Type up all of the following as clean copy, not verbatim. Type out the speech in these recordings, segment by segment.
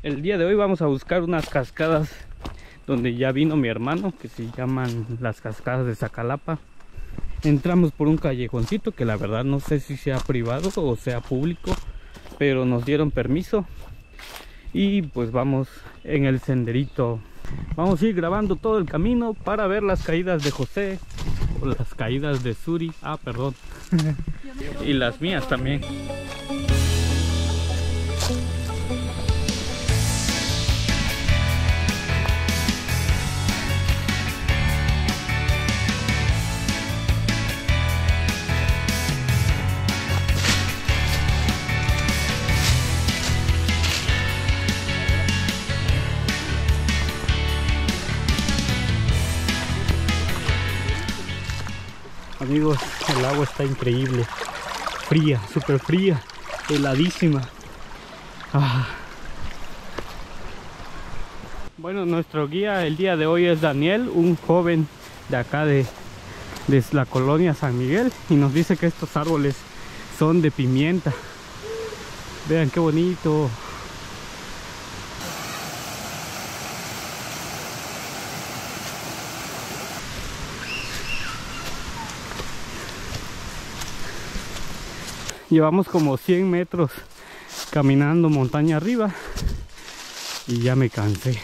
El día de hoy vamos a buscar unas cascadas donde ya vino mi hermano, que se llaman las cascadas de Zacalapa. Entramos por un callejoncito que la verdad no sé si sea privado o sea público, pero nos dieron permiso y pues vamos en el senderito. Vamos a ir grabando todo el camino para ver las caídas de José o las caídas de Suri, perdón, y las mías también. Amigos, el agua está increíble, fría, súper fría, heladísima. Bueno, nuestro guía el día de hoy es Daniel, un joven de acá de la colonia San Miguel, y nos dice que estos árboles son de pimienta. Vean qué bonito. Llevamos como 100 metros caminando montaña arriba y ya me cansé.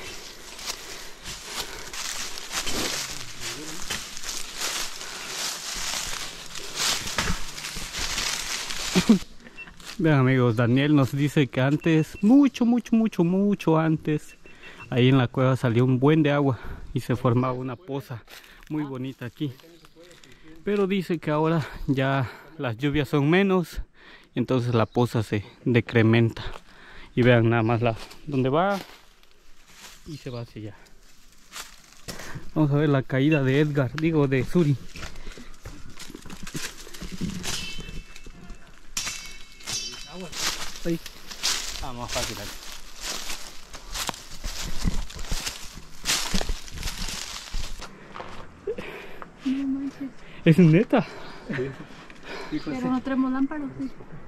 Vean amigos, Daniel nos dice que antes, mucho antes, ahí en la cueva salió un buen de agua y se formaba una poza muy bonita aquí. Pero dice que ahora ya las lluvias son menos, entonces la poza se decrementa. Y vean nada más donde va y se va hacia allá. Vamos a ver la caída de Edgar, digo de Suri. Ahí. Más fácil aquí. No manches. ¿Es neta? Sí. Pero no tenemos lámparas, sí.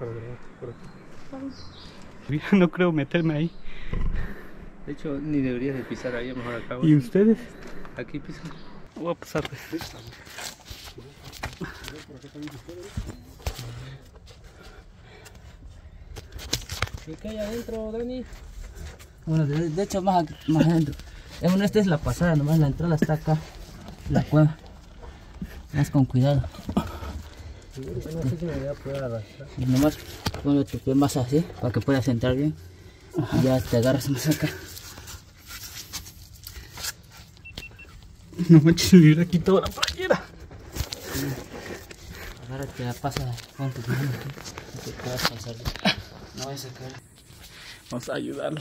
Mira, no creo meterme ahí. De hecho, ni deberías de pisar ahí, mejor acá. ¿Y ustedes? Aquí pisan. Voy a pasar. ¿Qué hay adentro, Dani? Bueno, de hecho más adentro. Bueno, esta es la pasada, nomás la entrada está acá, la cueva. Más con cuidado. No sé si me voy a poder arrastrar. Y nomás ponle tu pie más así, para que puedas entrar bien. Y ya te agarras más acá. No manches, me hubiera quitado la playera. Agárrate, pasa, pon tu mano aquí. No te puedas pasar. No vayas a caer. Vamos a ayudarla.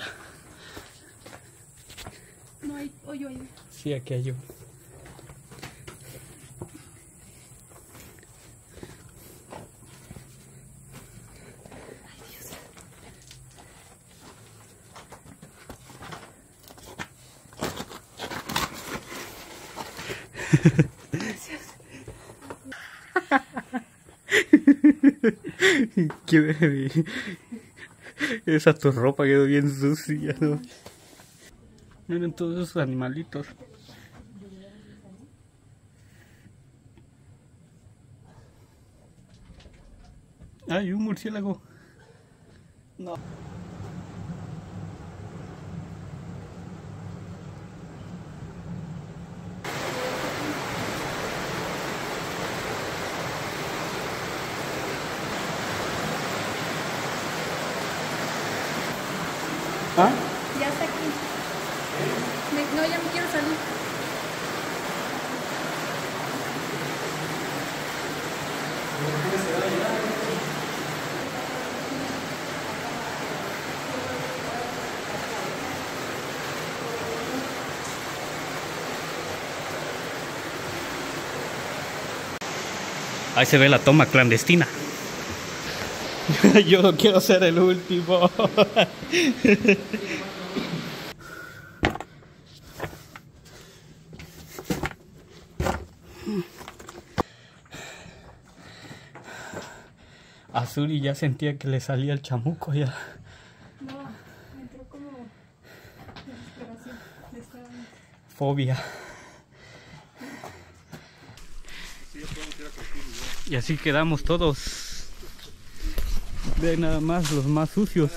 No hay hoyo ahí. Sí, aquí hay yo. Qué bebé. Esa tu ropa quedó bien sucia, ¿no? Miren todos esos animalitos. Hay un murciélago. No. Ya está aquí. No, ya me quiero salir. Ahí se ve la toma clandestina. Yo no quiero ser el último. A Suri ya sentía que le salía el chamuco ya. No, me entró como fobia. Y así quedamos todos. Ve nada más los más sucios.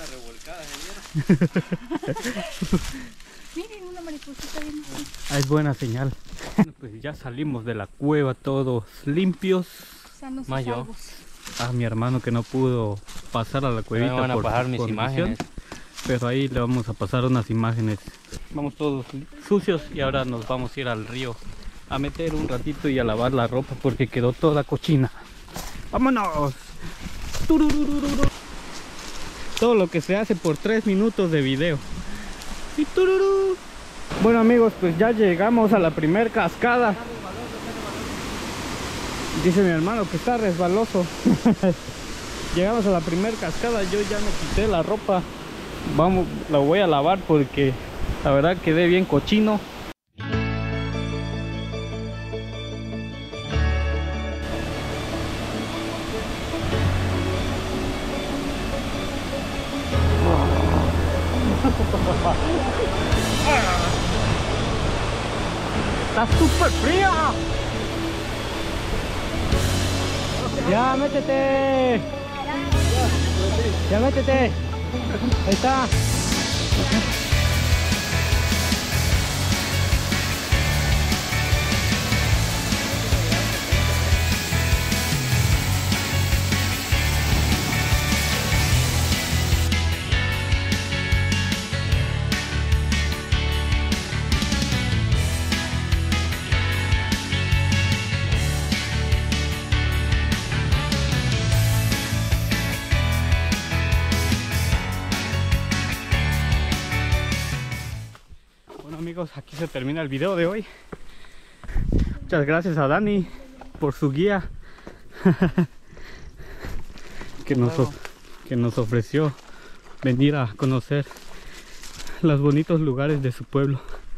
Miren una mariposita bien. Ah, es buena señal. Bueno, pues ya salimos de la cueva todos limpios. Sanos y Mayo. salvos. A mi hermano que no pudo pasar a la cuevita Me van a por pasar sus mis condiciones, imágenes. pero ahí le vamos a pasar unas imágenes. Vamos todos sucios y ahora nos vamos a ir al río a meter un ratito y a lavar la ropa porque quedó toda cochina. ¡Vámonos! ¡Tururururu! Todo lo que se hace por 3 minutos de video. Y tururú. Bueno amigos, pues ya llegamos a la primer cascada. Dice mi hermano que está resbaloso. Llegamos a la primer cascada. Yo ya me quité la ropa. Vamos, la voy a lavar porque la verdad quedé bien cochino. Está súper fría. Ya, métete. Ya, métete. Ahí está. Amigos, aquí se termina el video de hoy. Muchas gracias a Dani por su guía que nos ofreció venir a conocer los bonitos lugares de su pueblo.